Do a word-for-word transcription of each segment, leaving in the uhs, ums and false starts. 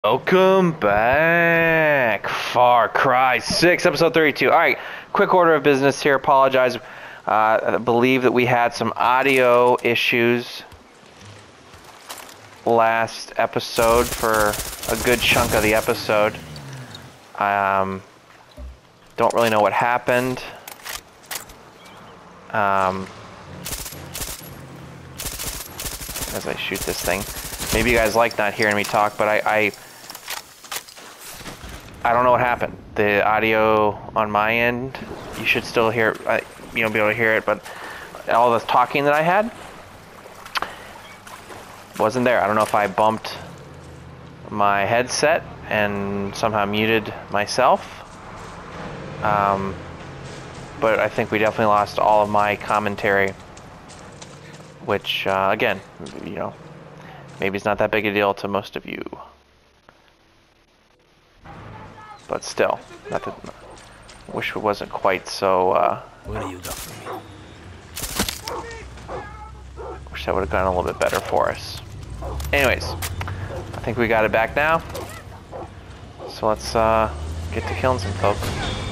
Welcome back. Far Cry six, episode thirty-two. All right, quick order of business here. Apologize. Uh, I believe that we had some audio issues last episode for a good chunk of the episode. Um, don't really know what happened. Um, as I shoot this thing. Maybe you guys like not hearing me talk, but I, I I don't know what happened. The audio on my end, you should still hear it, you know, be able to hear it, but all the talking that I had wasn't there. I don't know if I bumped my headset and somehow muted myself, um, but I think we definitely lost all of my commentary, which, uh, again, you know, maybe it's not that big a deal to most of you. But still, not that, I wish it wasn't quite so, uh... What do you got for me? Wish that would have gone a little bit better for us. Anyways, I think we got it back now. So let's, uh, get to killing some folk.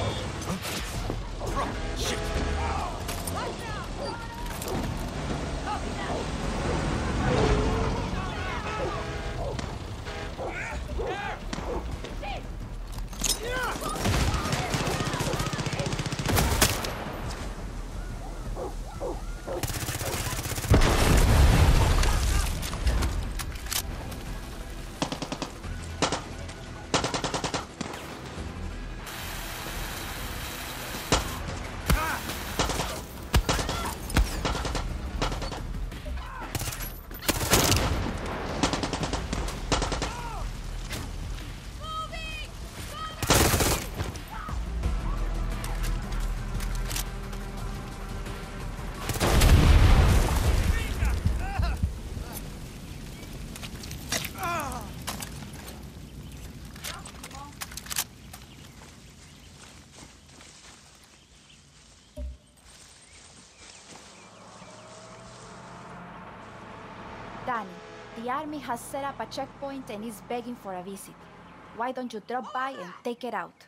Danny, the army has set up a checkpoint and is begging for a visit. Why don't you drop by and take it out?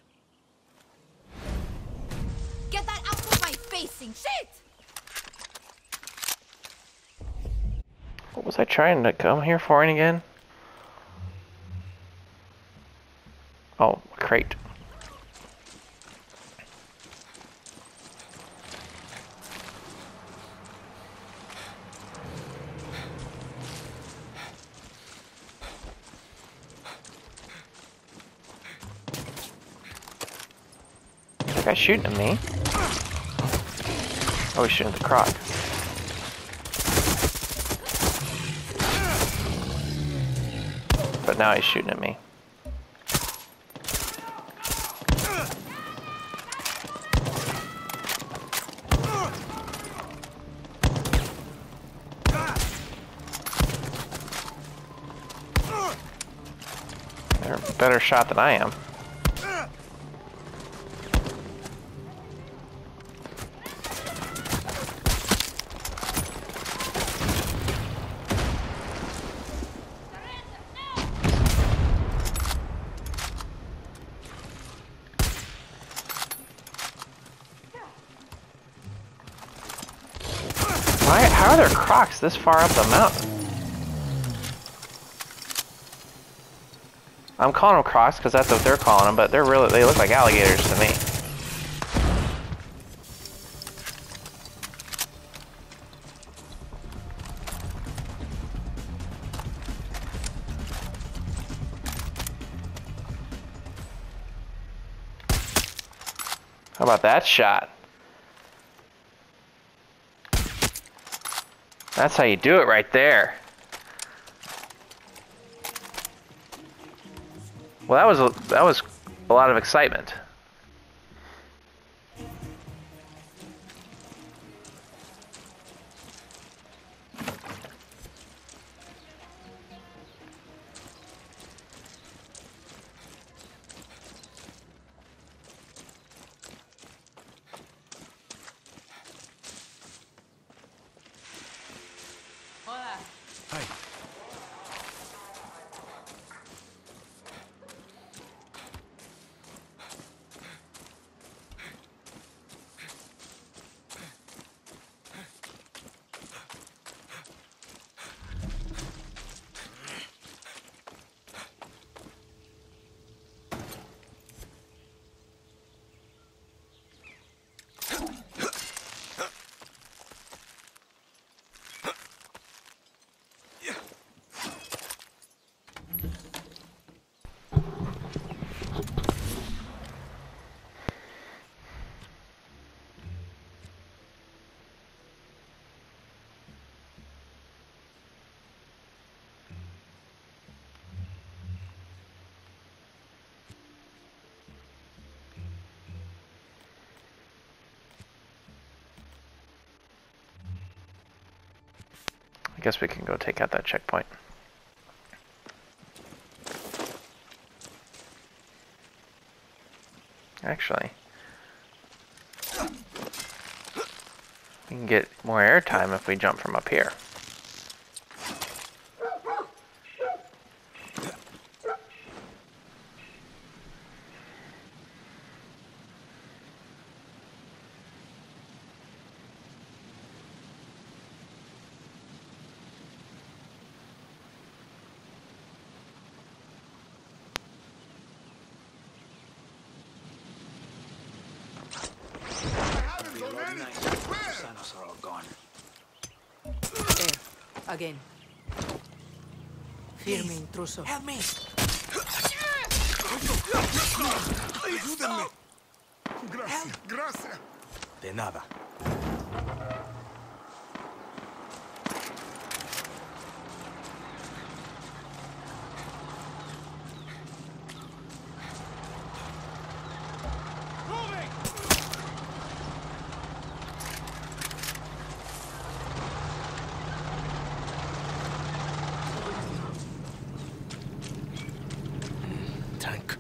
Get that out of my facing! Shit! What was I trying to come here for again? Oh, a crate. That guy's shooting at me. Oh, he's shooting at the croc. But now he's shooting at me. They're a better shot than I am. Why, how are there crocs this far up the mountain? I'm calling them crocs because that's what they're calling them, but they're really, they look like alligators to me. How about that shot? That's how you do it right there. Well, that was a, that was a lot of excitement. Hi. I guess we can go take out that checkpoint. Actually, we can get more airtime if we jump from up here. Are all gone. There, again. Firme intruso. Help me! Ayúdenme. Gracias, gracias. De nada. Tank.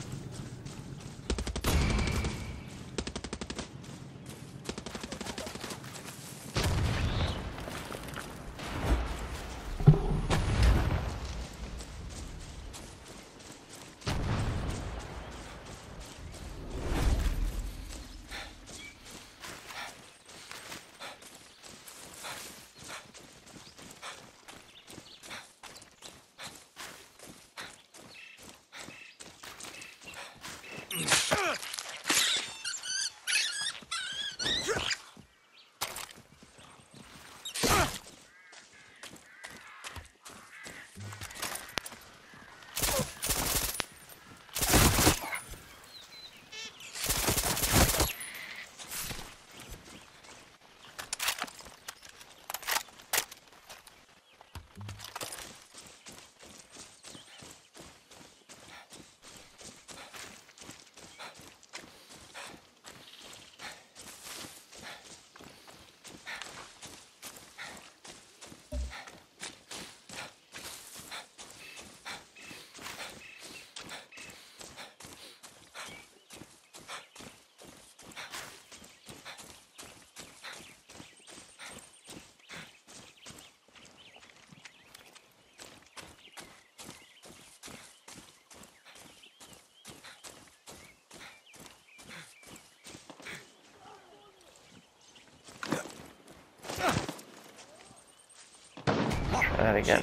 Try that again.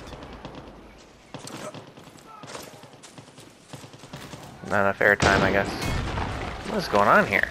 Not enough airtime, I guess. What's going on here?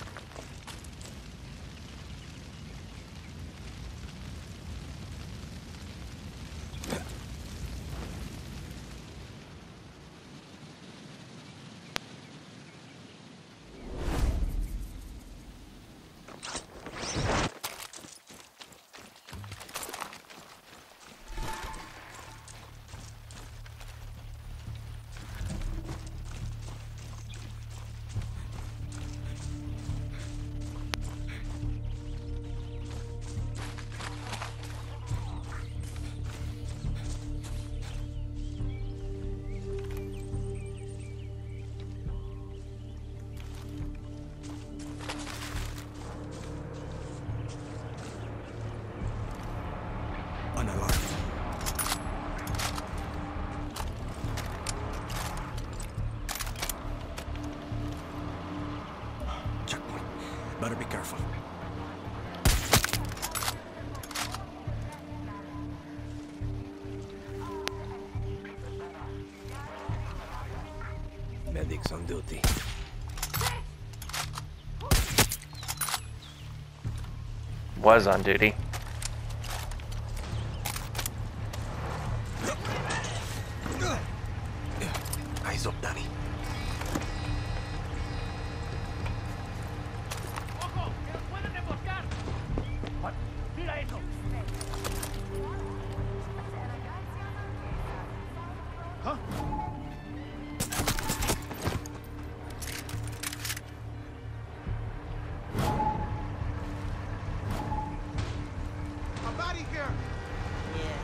Unalive. Checkpoint. Better be careful. Medics on duty. Was on duty. Eyes up, Danny. I'm out of here. Yeah,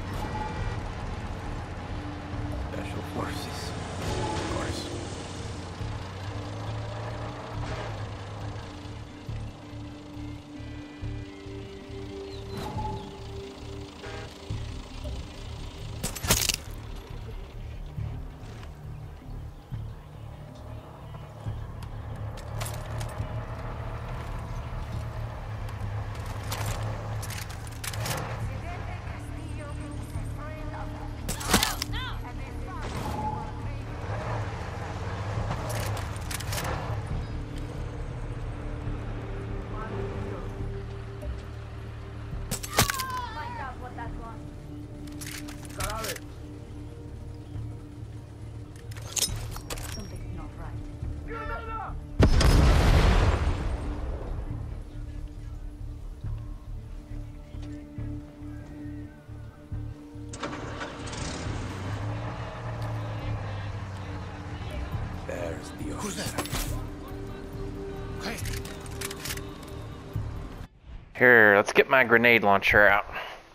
There's the Who's officer. that? Hey, Here, let's get my grenade launcher out.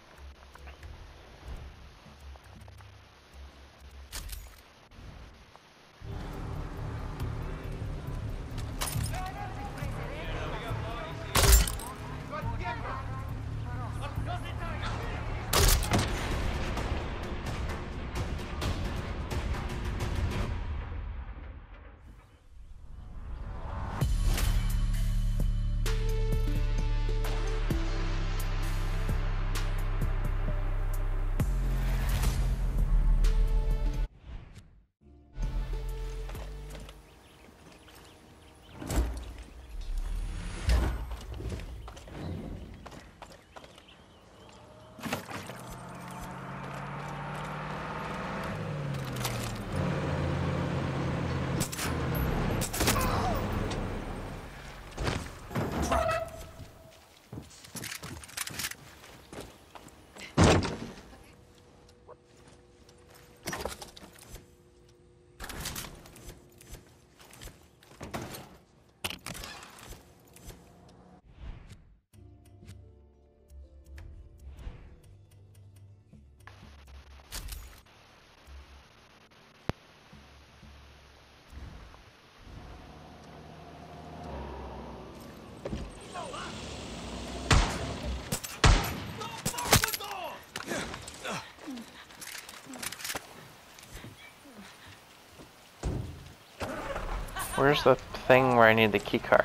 Where's the thing where I need the key card?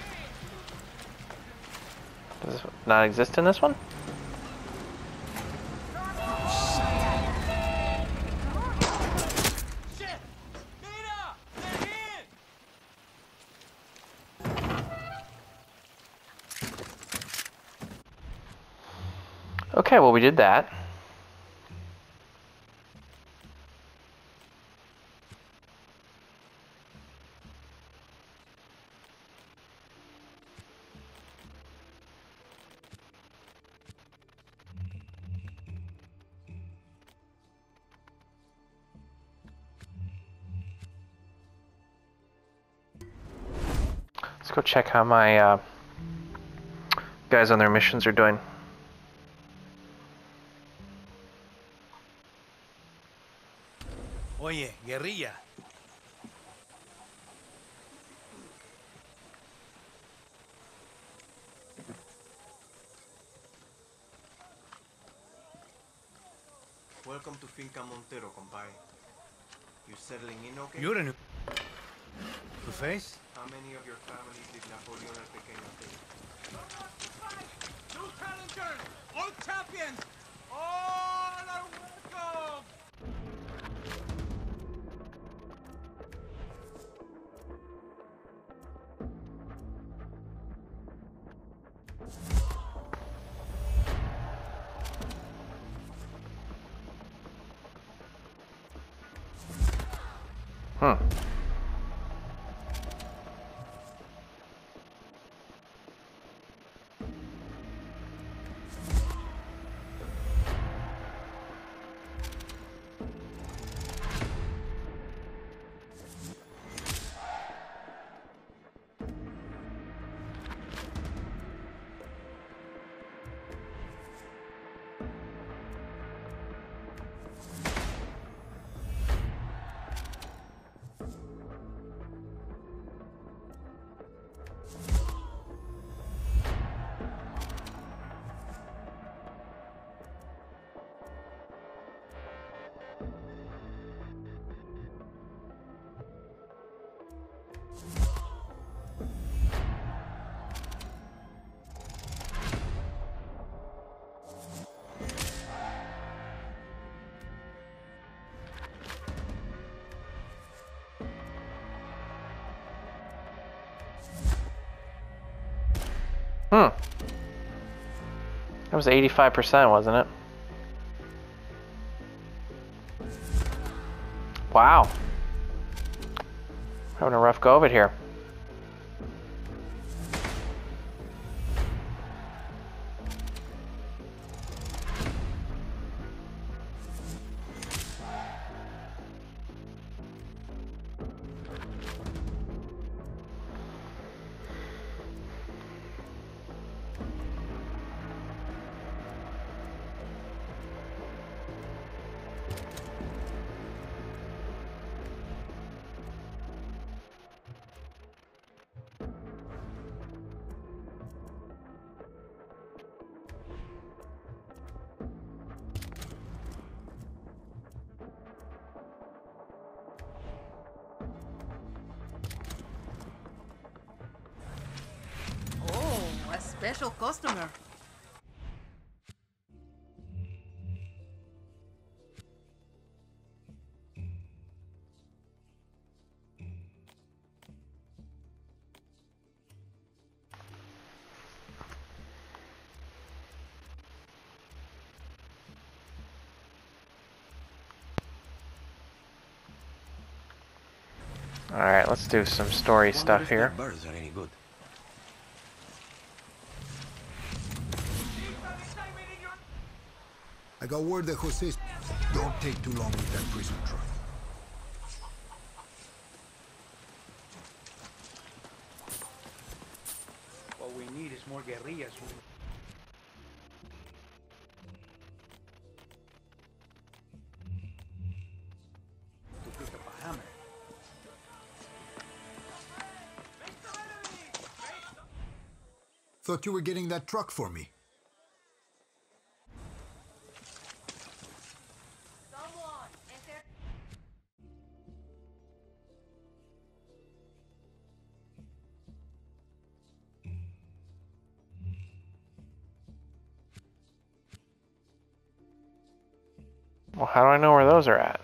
Does this not exist in this one? Okay, well we did that. Let's go check how my uh, guys on their missions are doing. Oye, guerrilla. Welcome to Finca Montero, compay. You settling in okay? You're a new... Tu face? How many of your family did Napoleon el Pequeño take? new challengers, all champions, all are welcome. Hmm. Hmm. That was eighty-five percent, wasn't it? Wow. Having a rough go of it here. Special customer. Alright, let's do some story stuff here. Birds are any good. I got word that Jose... Don't take too long with that prison truck. What we need is more guerrillas. To pick up a hammer. Thought you were getting that truck for me. Well, how do I know where those are at?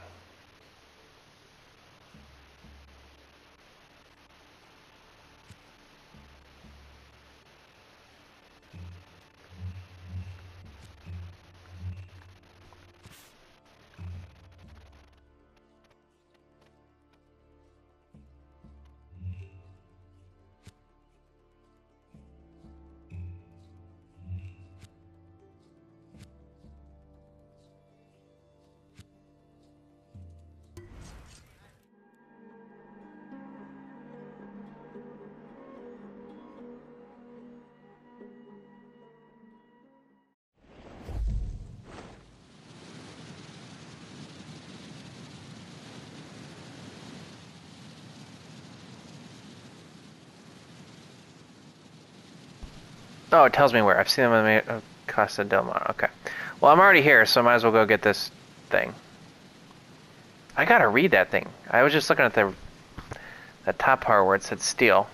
Oh, it tells me where. I've seen them in the uh, Casa del Mar. Okay. Well, I'm already here, so I might as well go get this thing. I gotta read that thing. I was just looking at the the top part where it said steel.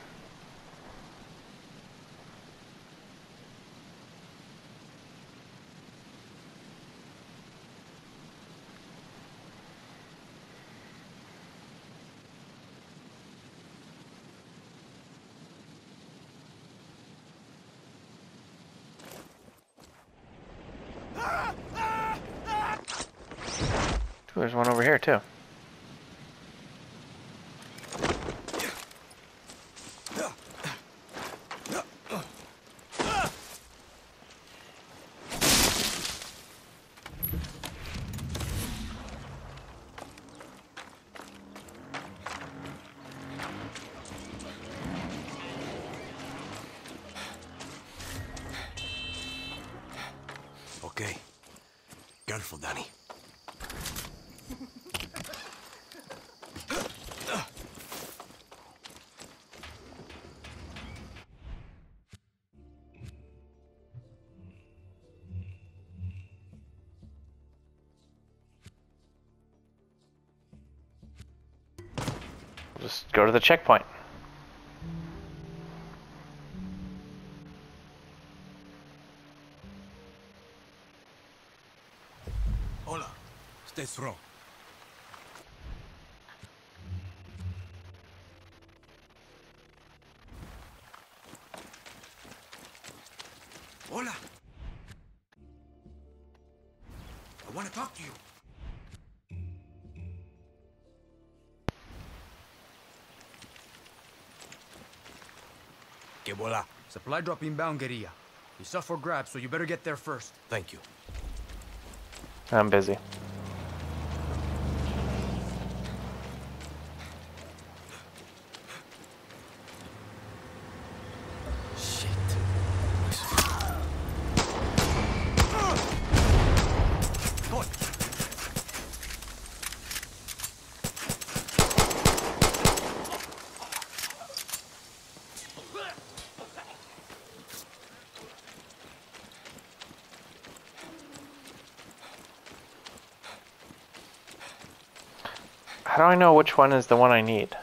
Ooh, there's one over here too. Okay. Careful, Danny. Just go to the checkpoint. Hola. Stay strong. Hola. I want to talk to you. Que bola. Supply drop inbound, guerrilla. It's up for grabs, so you better get there first. Thank you. I'm busy. Shit. Boy. How do I know which one is the one I need?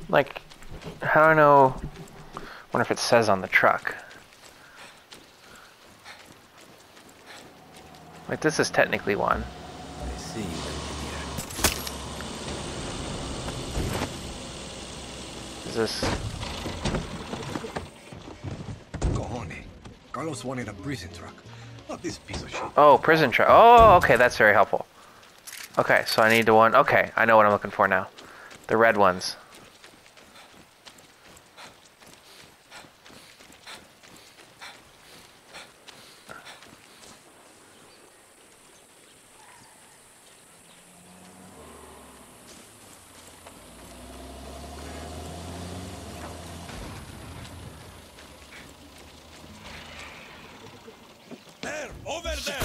Like, how do I know? Wonder if it says on the truck. Like, this is technically one. I see you. Is this? Cojones. Carlos wanted a prison truck, not this piece of shit. Oh, prison truck. Oh, okay, that's very helpful. Okay, so I need the one. Okay, I know what I'm looking for now. The red ones. There, over there.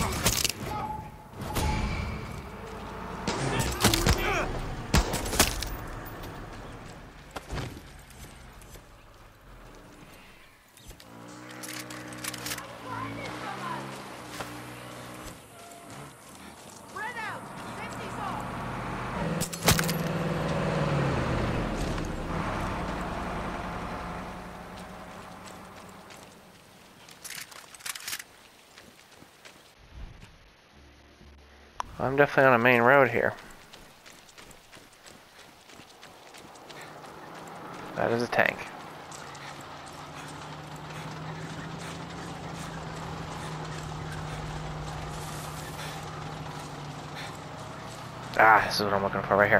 I'm definitely on a main road here. That is a tank. Ah, this is what I'm looking for right here.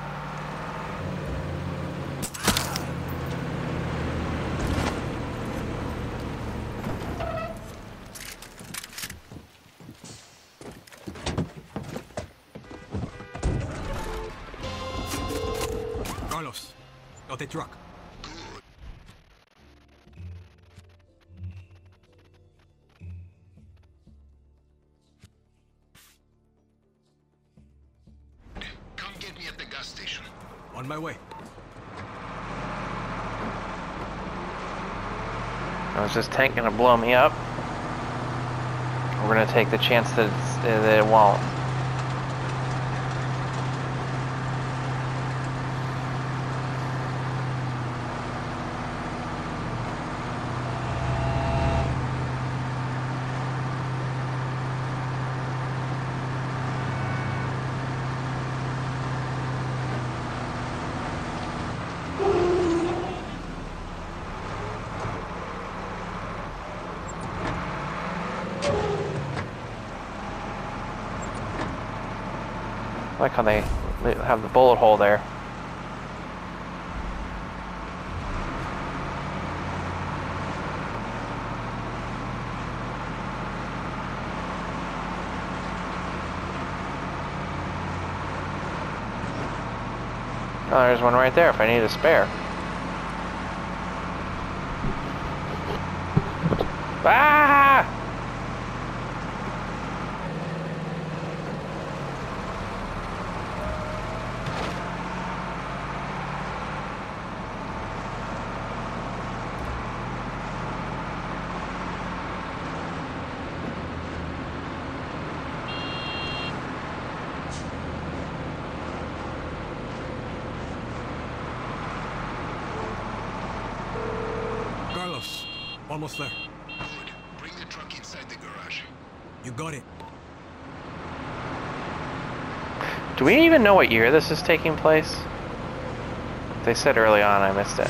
Carlos, got the truck. Come get me at the gas station. On my way. Now, is this tank gonna blow me up? We're gonna take the chance that, it's, that it won't. I like how they have the bullet hole there. Oh, there's one right there if I need a spare. Ah! Carlos, almost there. Good. Bring the truck inside the garage. You got it. Do we even know what year this is taking place? They said early on, I missed it.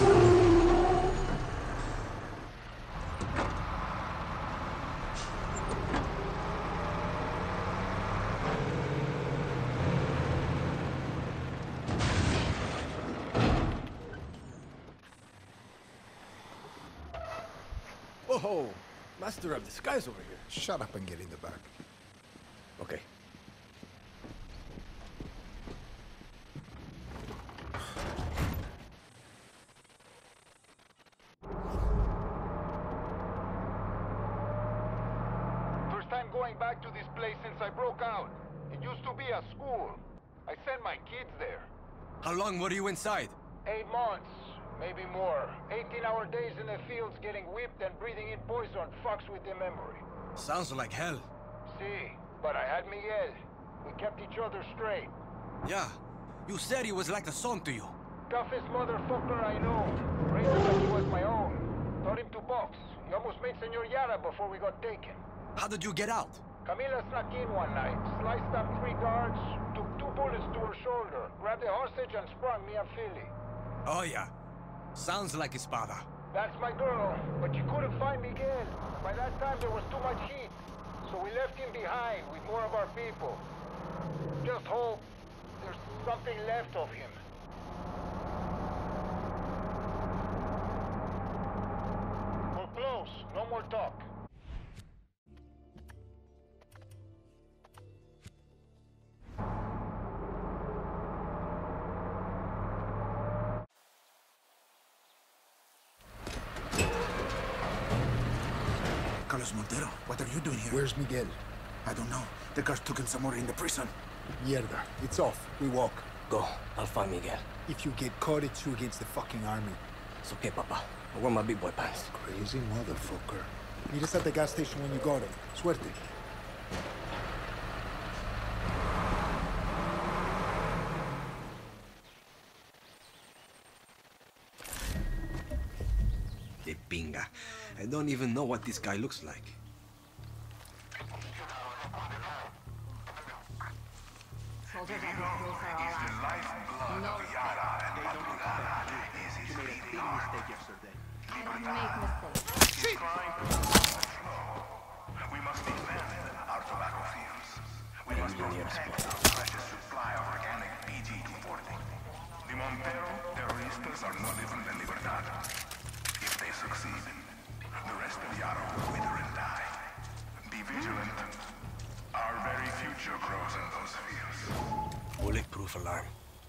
Whoa, master of disguise over here. Shut up and get in the back. Okay. First time going back to this place since I broke out. It used to be a school. I sent my kids there. How long were you inside? Eight months, maybe more. eighteen hour days in the fields getting whipped and breathing in poison fucks with the memory. Sounds like hell. See, but I had Miguel. We kept each other straight. Yeah, you said he was like a son to you. toughest motherfucker I know. Raised him like he was my own. Taught him to box. He almost made Senor Yara before we got taken. How did you get out? Camila snuck in one night, sliced up three guards, took two bullets to her shoulder, grabbed a hostage and sprung me a Philly. Oh yeah. Sounds like Espada. That's my girl, but you couldn't find Miguel. By that time there was too much heat, so we left him behind with more of our people. Just hope there's something left of him. We're close. No more talk. Carlos Montero, what are you doing here? Where's Miguel? I don't know. The guards took him somewhere in the prison. Mierda. It's off. We walk. Go. I'll find Miguel. If you get caught, it's you against the fucking army. It's okay, Papa. I wear my big boy pants. Crazy motherfucker. Meet us at the gas station when you got him. Suerte. De pinga. I don't even know what this guy looks like. Soldiers like this place are all out. No respect. They don't respect you. You made a big mistake yesterday. I don't make mistakes. We must defend our tobacco fields. We must protect our precious supply of organic P G two forty. The Montero terroristas are not even the Libertad. If they succeed, the rest of Yara will wither and die. Be vigilant. Our very future grows in those fields. Bulletproof alarm.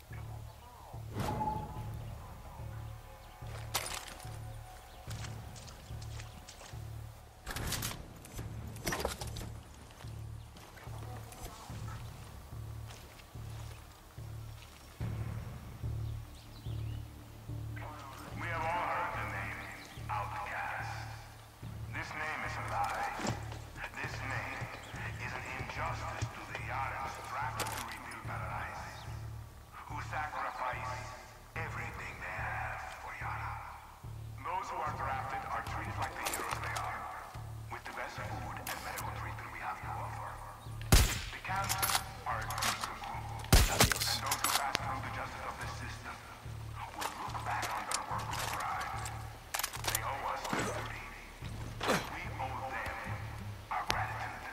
We have all heard the name Outcast. This name is a lie. This name is an injustice to the Yarans trapped to rebuild paradise, who sacrifice everything they have for Yara. Those who are drafted are treated like the heroes they are, with the best food and medical treatment we have to offer. The camps are a gruesome group, and those who pass through the justice of this system will look back on their work with pride. They owe us their duty. We owe them our gratitude.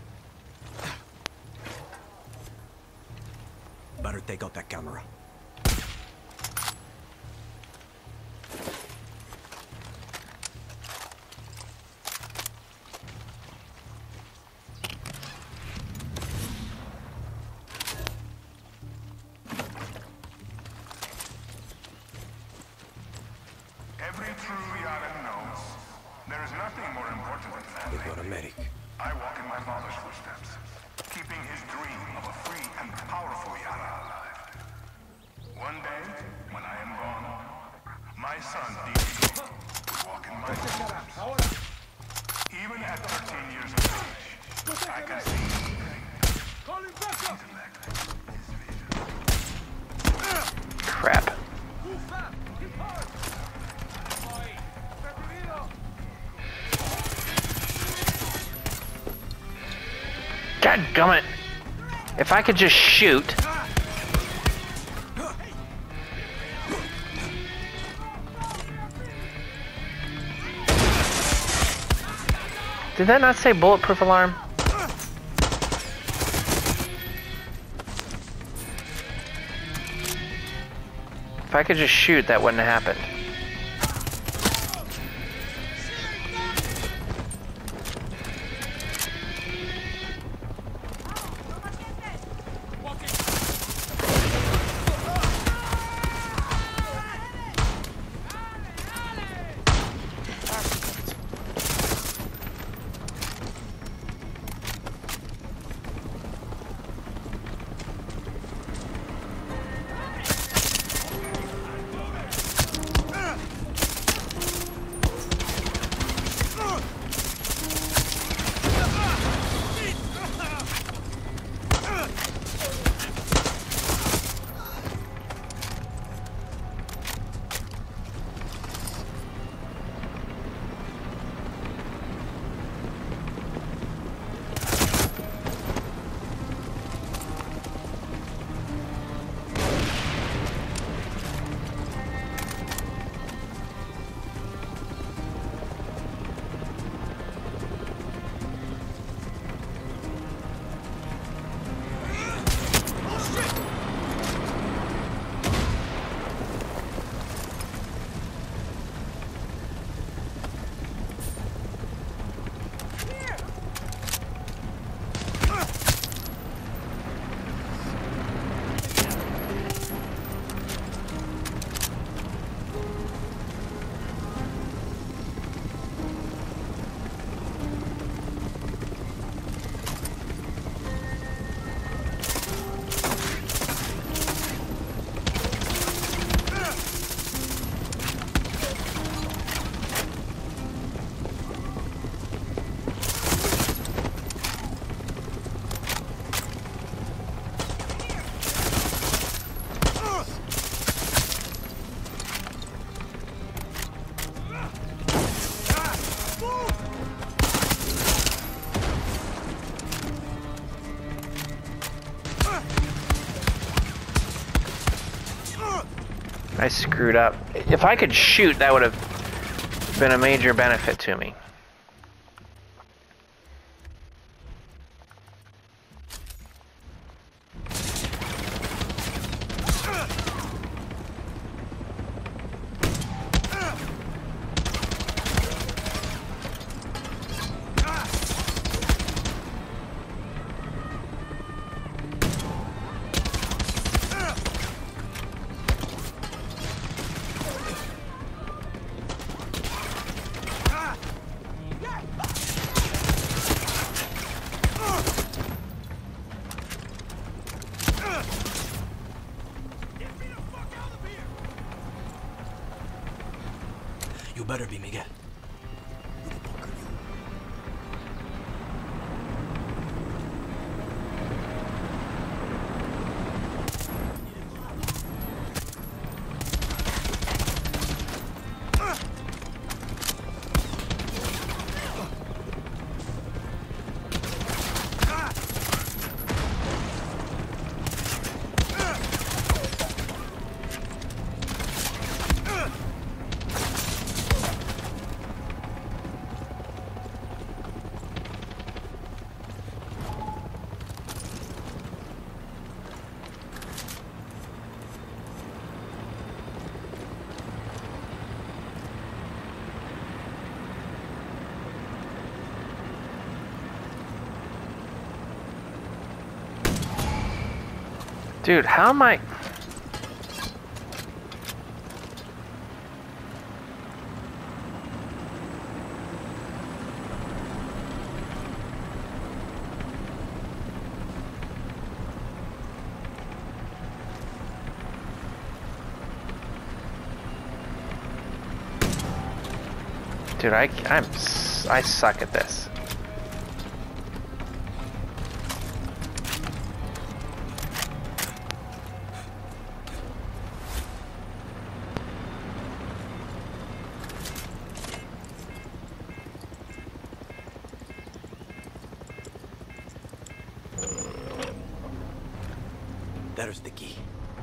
Better take out that camera. Every true Yaran knows there is nothing more important than They family. got a medic. I walk in my father's footsteps, keeping his dream of a free and powerful Yara alive. One day, when I am gone, my son, D P, will walk in my footsteps. Even at thirteen years of age, I can see his intellect, his vision. Crap. God gummit. If I could just shoot. Did that not say bulletproof alarm? If I could just shoot, that wouldn't have happened. I screwed up. If I could shoot, that would have been a major benefit to me. You better be, Miguel. Dude, how am I... Dude, I, I'm, I suck at this. There's the key.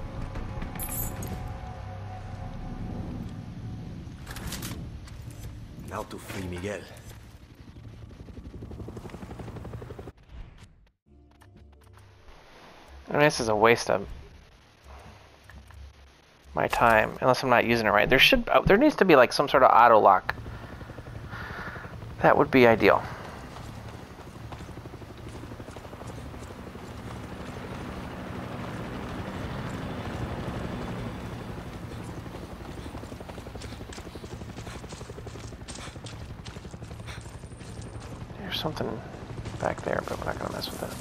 Now to free Miguel. I mean, this is a waste of my time, unless I'm not using it right. There should, there needs to be like some sort of auto lock. That would be ideal. There's something back there, but we're not gonna mess with it.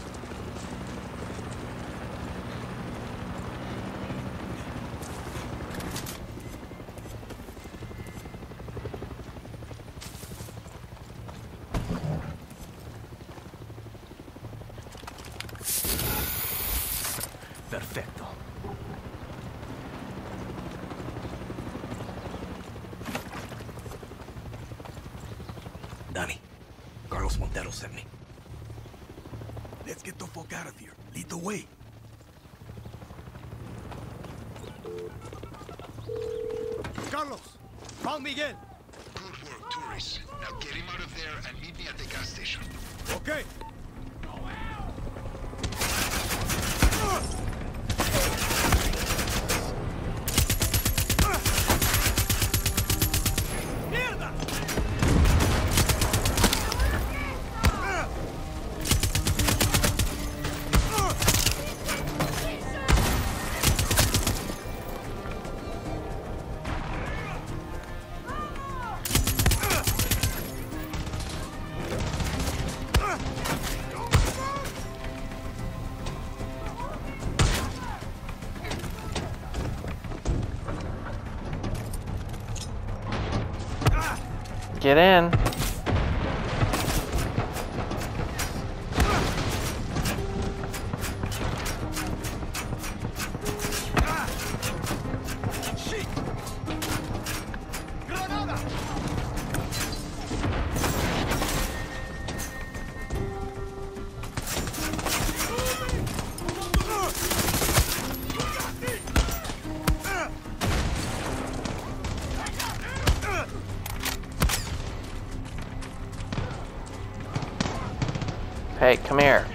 Perfecto. Danny, Carlos Montero sent me. Let's get the fuck out of here. Lead the way. Carlos, found Miguel. Good work, tourists. Now get him out of there and meet me at the gas station. Okay. Get in. Hey, come here.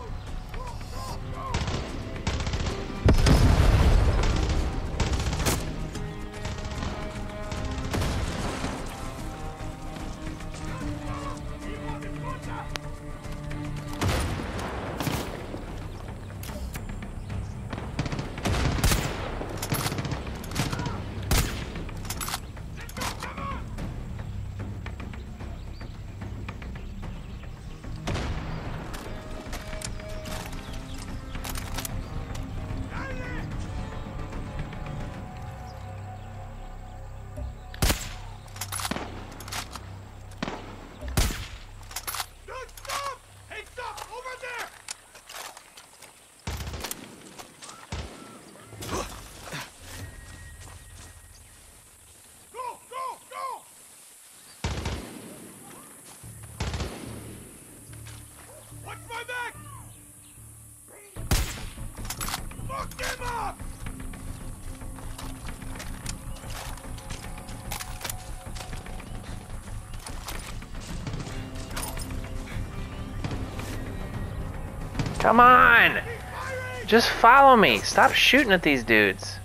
Come on! Just follow me. Stop shooting at these dudes.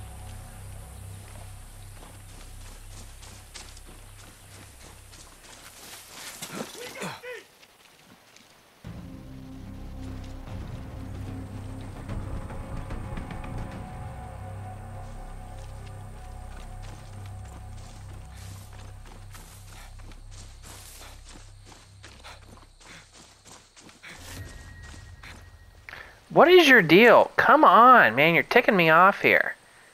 What is your deal? Come on, man, you're ticking me off here.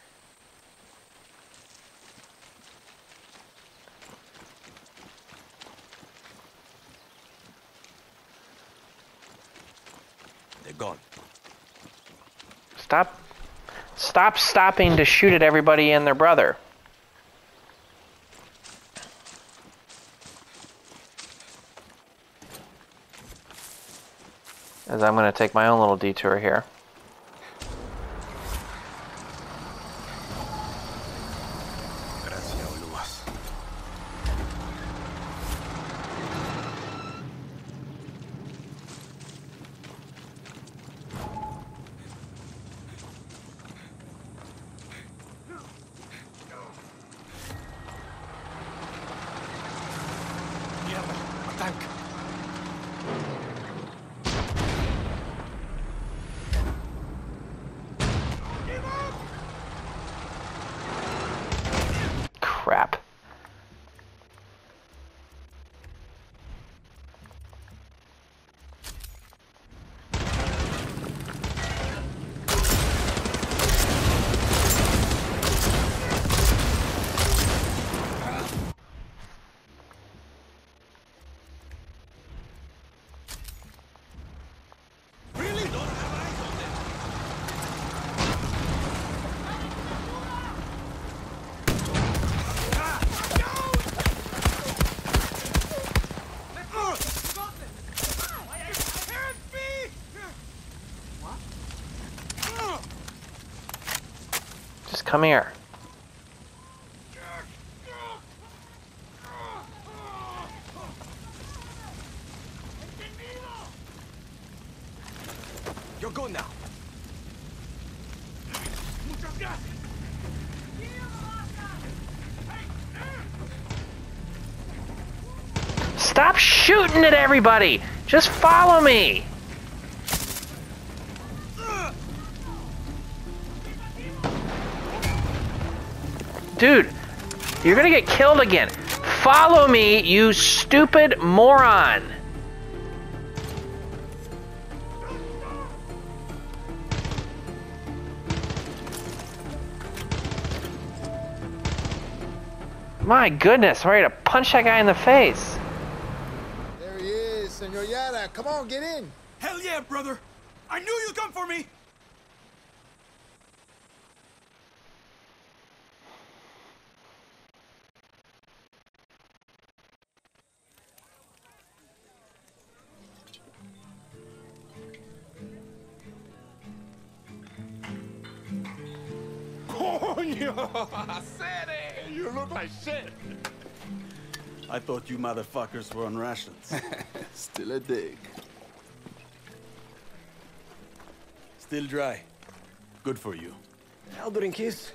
They're gone. Stop. Stop stopping to shoot at everybody and their brother. As I'm going to take my own little detour here. Crap. Just come here. You're good now. Stop shooting at everybody! Just follow me! Dude, you're gonna get killed again. Follow me, you stupid moron! My goodness, I'm ready to punch that guy in the face. There he is, Senor Yara. Come on, get in. Hell yeah, brother! I knew you'd come for me! You look like shit. I thought you motherfuckers were on rations. Still a dig. Still dry. Good for you. Eldering kiss.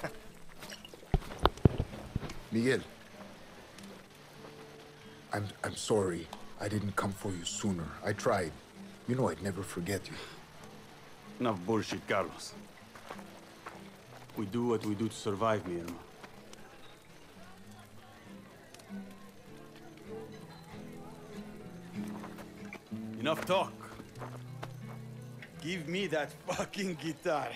Miguel. I'm I'm sorry. I didn't come for you sooner. I tried. You know I'd never forget you. Enough bullshit, Carlos. We do what we do to survive, mi hermano. Enough talk. Give me that fucking guitar.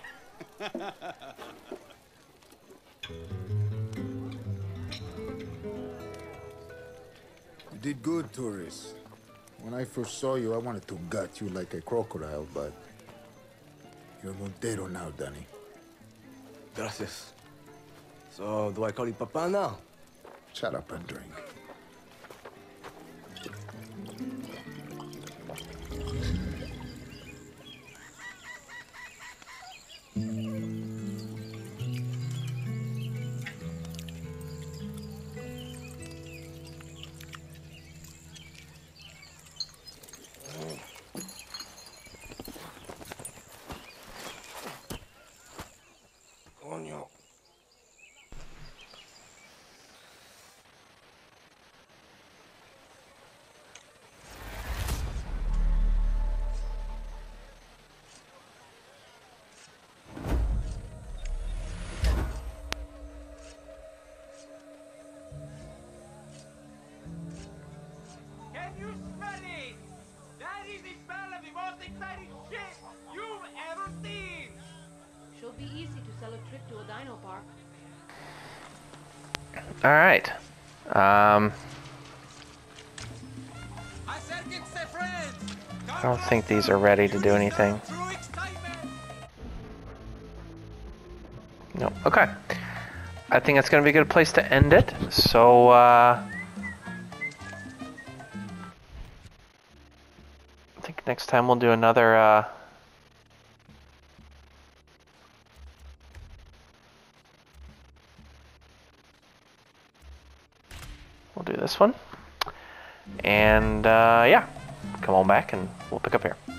You did good, tourist. When I first saw you, I wanted to gut you like a crocodile, but you're Montero now, Danny. Gracias. So, do I call you Papa now? Shut up and drink. Coño. Can you smell it? That is the smell of the most exciting shit you've ever seen! Should be easy to sell a trip to a dino park. All right. Um, I don't think these are ready to do anything. No. Okay. I think that's going to be a good place to end it. So, uh, I think next time we'll do another, uh, we'll do this one. And, uh, yeah, come on back and we'll pick up here.